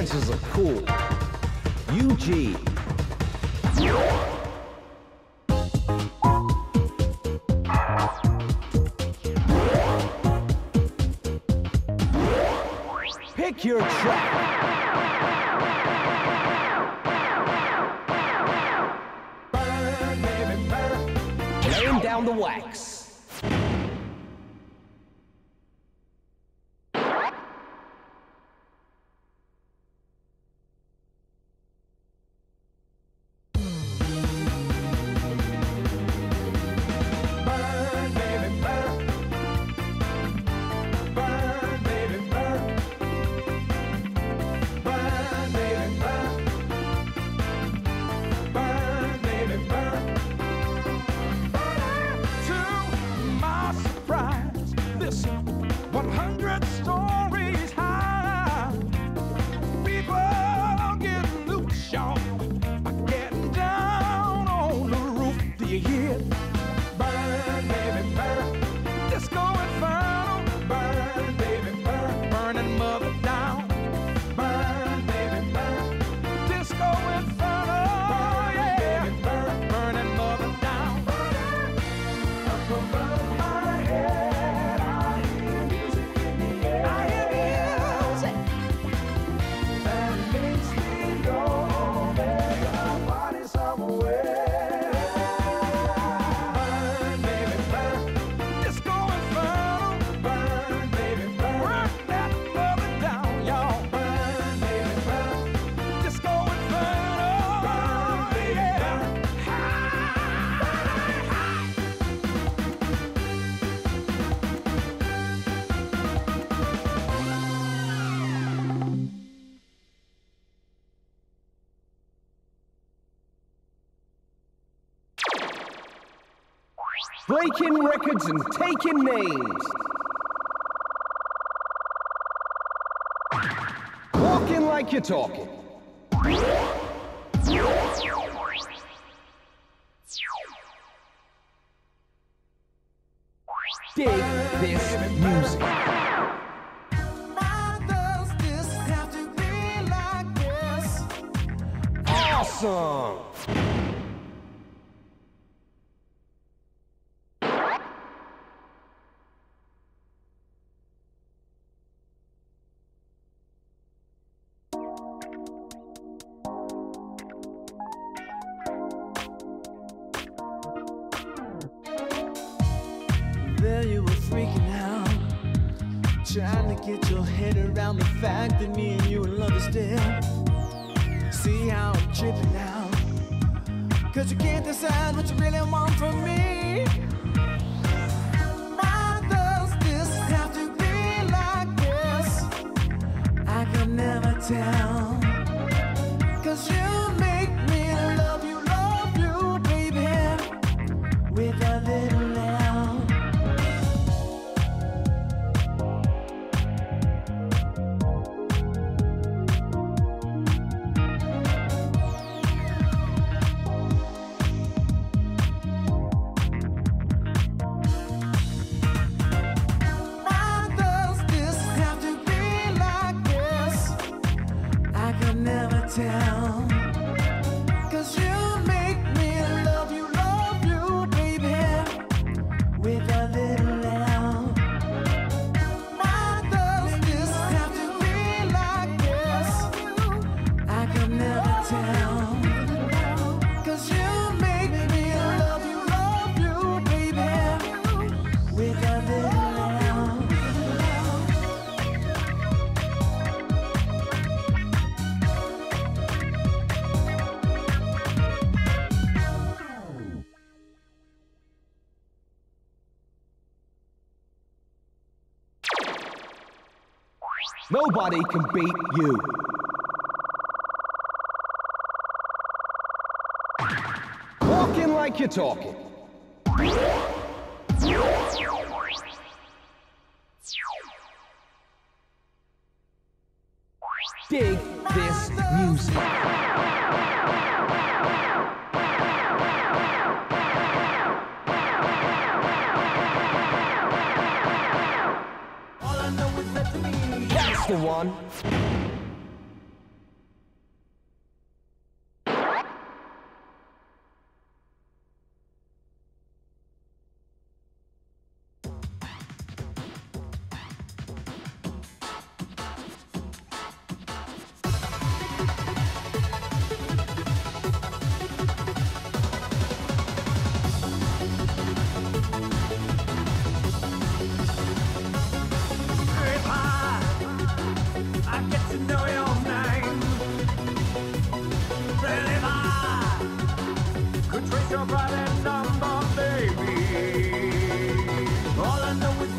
dancers are cool. UG. Pick your track. Burn, baby, burn. Laying down the wax. Breaking records and taking names. Walking like you're talking. Dig this music. Why does this have to be like this? Awesome. There you were freaking out, trying to get your head around the fact that me and you in love still. See how I'm tripping now, 'cause you can't decide what you really want from me. Why does this have to be like this? I can never tell, 'cause you make me love you, baby, with a little love. Tell, 'cause you make me love you, baby, with a little love. Why does this have to be like this? I can never tell, 'cause you make me love you, baby, with a little love. Nobody can beat you. Walking like you're talking. Dig this music. That's the one.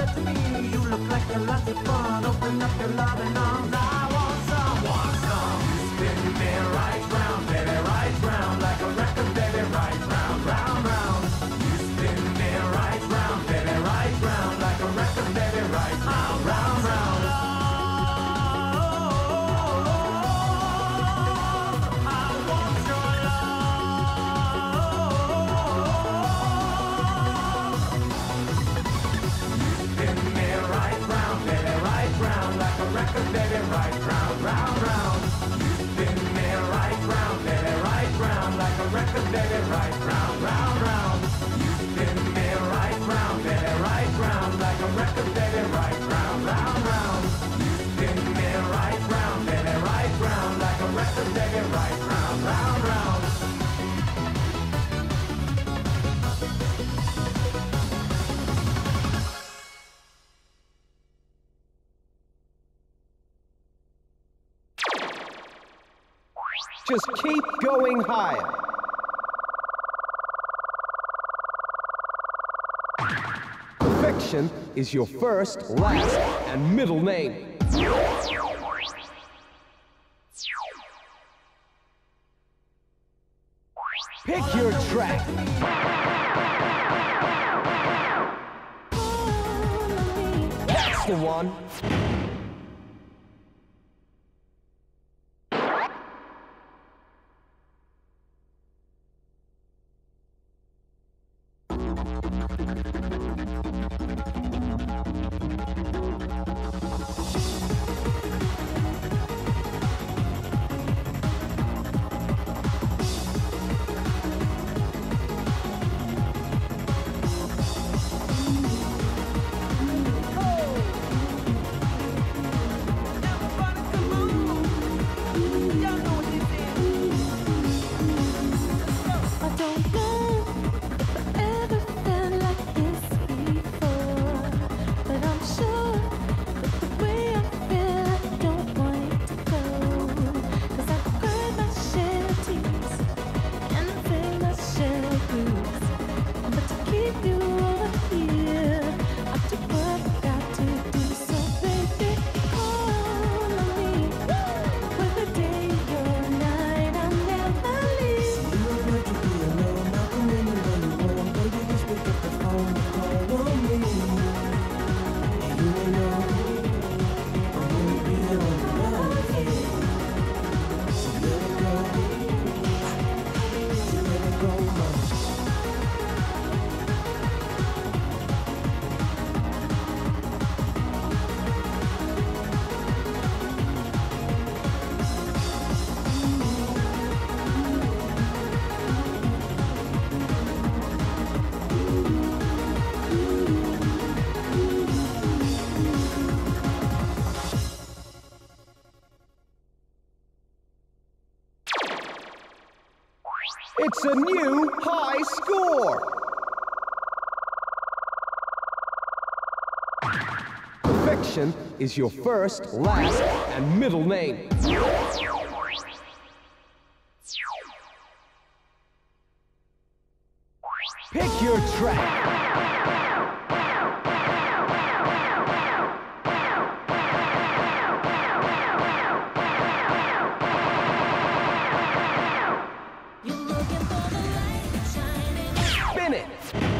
it to me. You look like a lot of fun. Open up your loving arms. I want some. Want some. You spin me right round, baby, right round, like a record, baby, right round, round, round. You spin me right round, baby, right round, like a record, baby, right round, round, round. Baby, right round, round, round. You spin me right round, baby, right round, like a record, baby, right round, round, round. You spin me right round, baby, right round, like a record, baby, right round, round, round. You spin me right round, baby, right round, like a record, baby, right round, round, round. Just keep going higher. Perfection is your first, last, and middle name. Pick your track. That's the one. It's a new high score. Perfection is your first, last, and middle name. Pick your track. Spin it.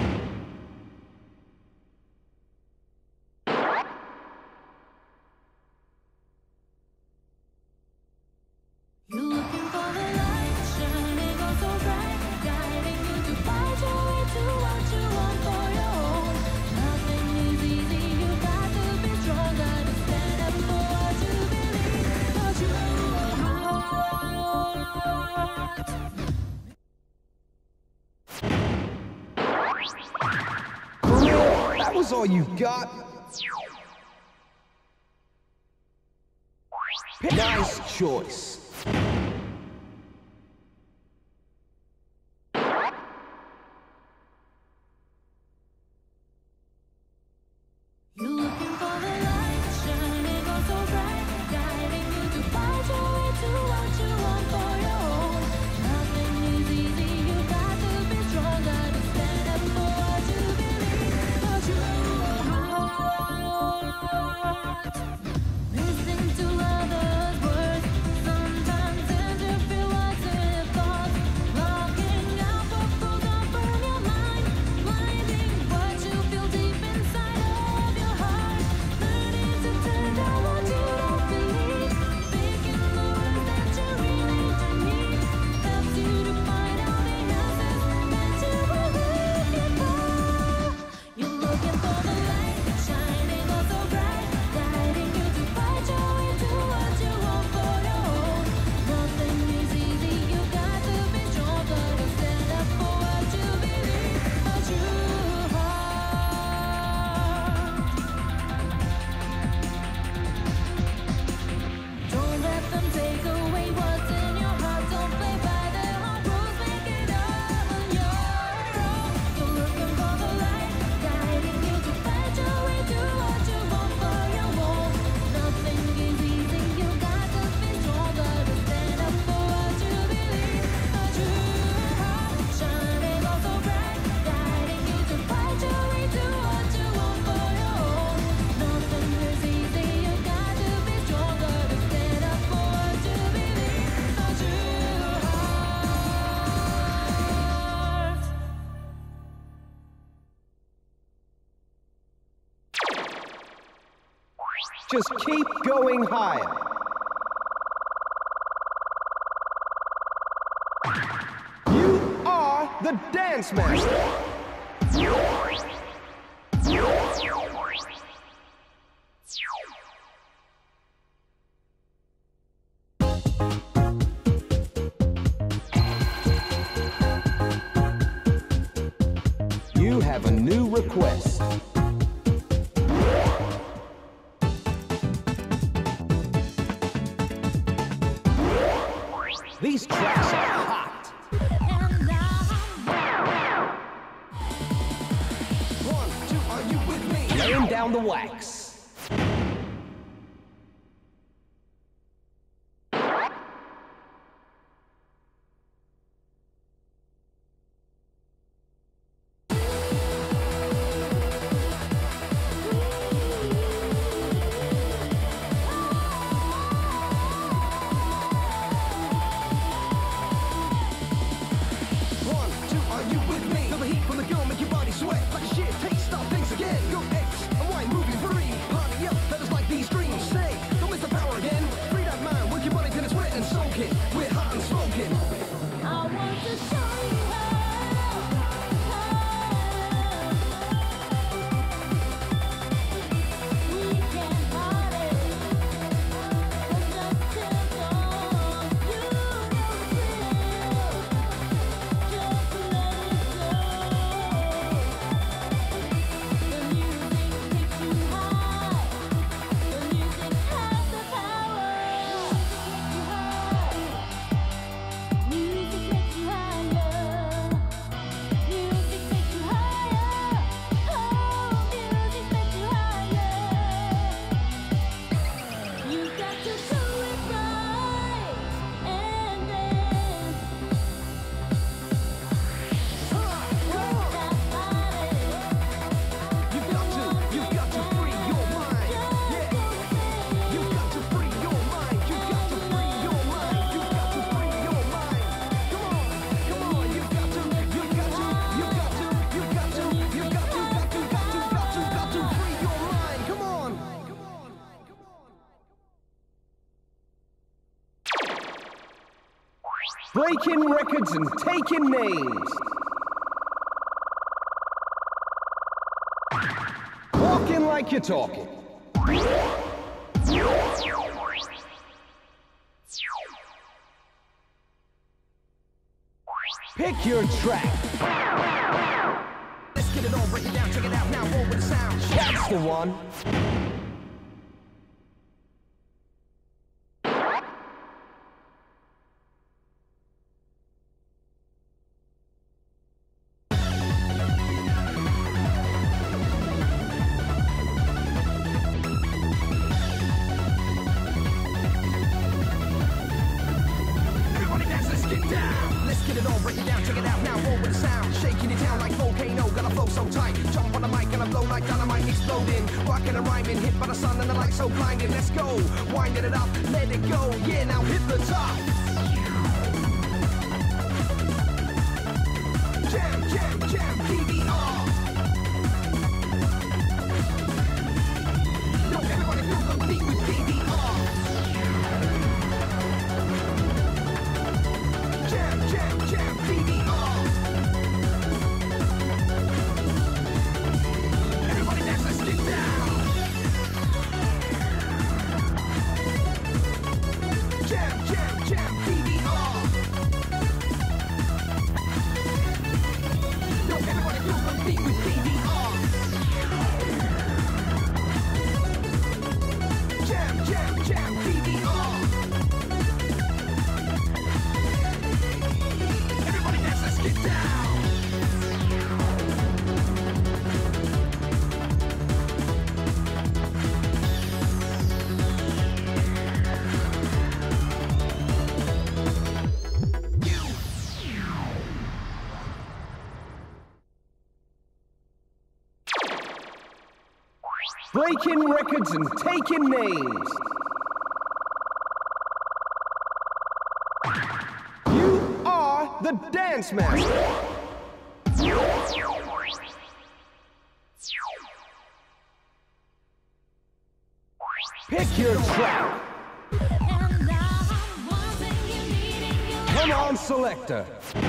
That was all you got? Nice choice. Just keep going higher. You are the Dance Master. You have a new request. These tracks are hot. 1, 2, are you with me? Laying down the wax. Breaking records and taking names. Walking like you're talking. Pick your track. Let's get it all, break it down, check it out now, roll with the sound. That's the one. Breaking records and taking names. You are the Dance Master. Pick your track. Come on, selector.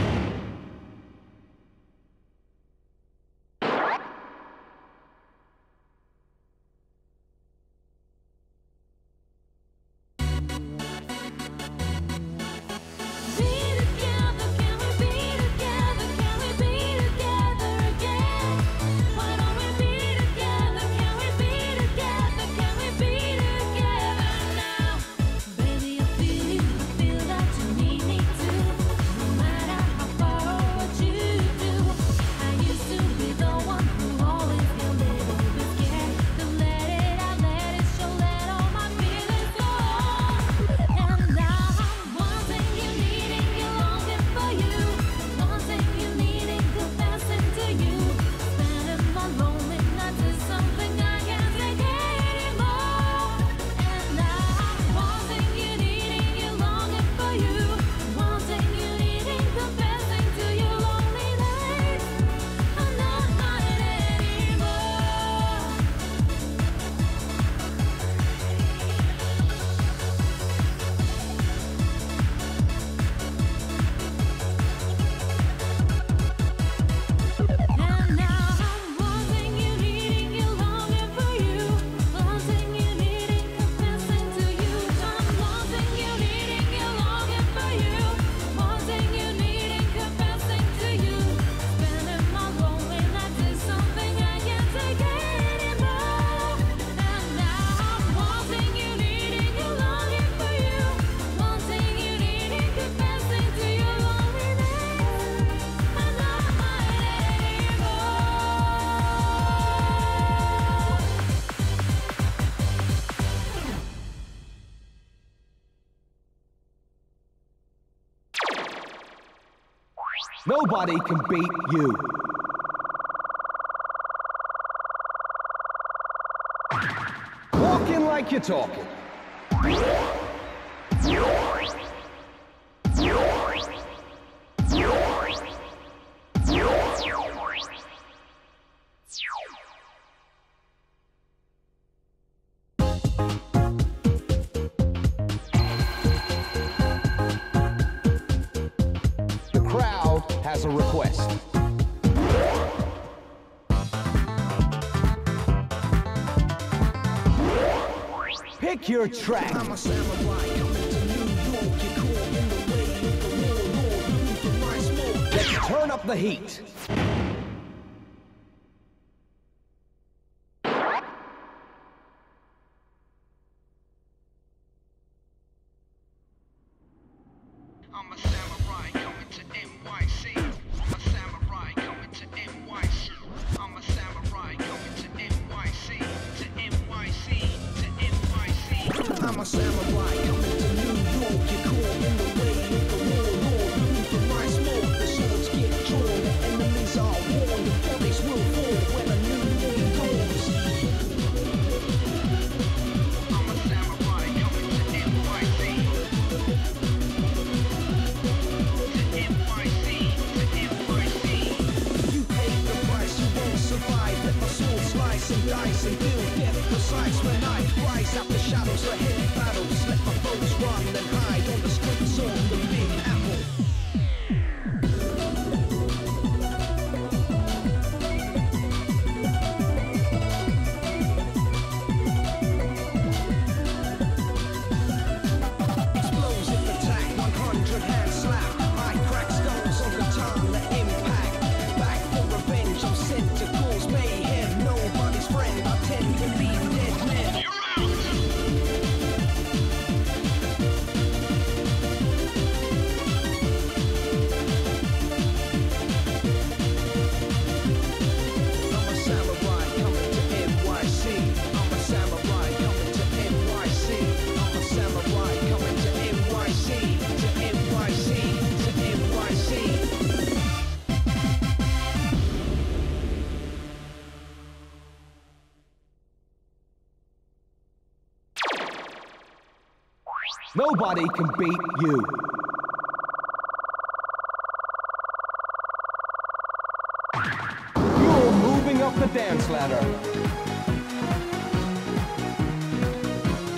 Nobody can beat you. Walking like you're talking. Has a request. Pick your track. I'm a samurai coming to New York. You're caught in the way of the warlord, looking for my smoke. Let's turn up the heat. I'm a samurai coming to NYC. I'm a samurai coming to NYC. I'm a samurai coming to NYC. To NYC. To NYC. I'm a samurai coming to New York. You're caught in the way of the warlord, looking for my smoke. The swords get drawn, the enemies are warned. The bodies will fall when a new day dawns. I'm a samurai coming to NYC. And dice and build death precise when I rise out the shadows for heavy battles. Let my foes run and hide on the streets of the Big Apple. Explosive attack, 100 hand slap. I crack skulls on the tongue, the impact. Back for revenge, I'm sent to cause mayhem. Nobody's friend, I tend to be dead men. You're out! I'm a samurai coming to NYC. I'm a samurai coming to NYC. I'm a samurai coming to NYC. To NYC. To NYC. Nobody can beat you. You're moving up the dance ladder.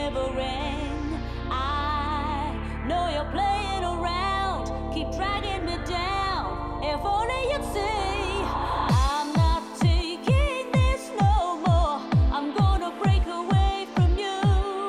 never end. I know you're playing around, keep dragging me down. If only you'd see, I'm not taking this no more. I'm gonna break away from you.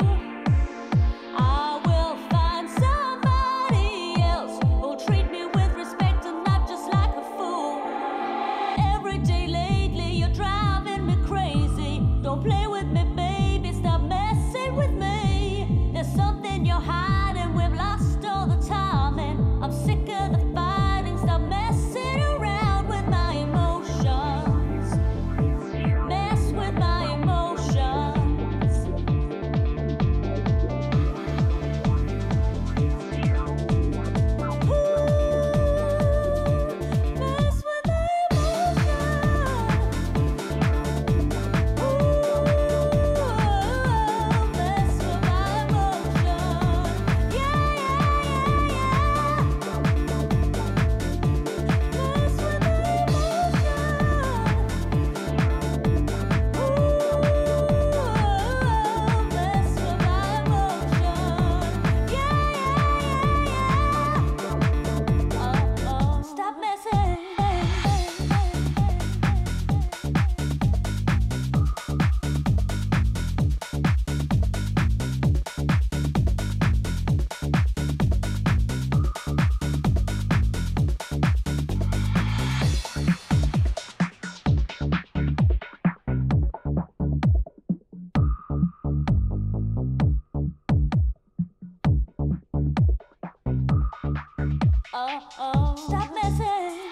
I will find somebody else who'll treat me with respect and not just like a fool. Every day lately you're driving me crazy. Don't play with me, baby, stop messing with me. There's something you're hiding, we've lost all the time, and I'm sick of the fighting. Stop messing around with my emotions. Mess with my emotions. Ooh, mess with my emotions. Ooh, mess with my emotions. Yeah, yeah, yeah, yeah. Mess with my emotions. Ooh, mess with my emotions. Yeah, yeah, yeah, yeah. Stop messing. Stop messing.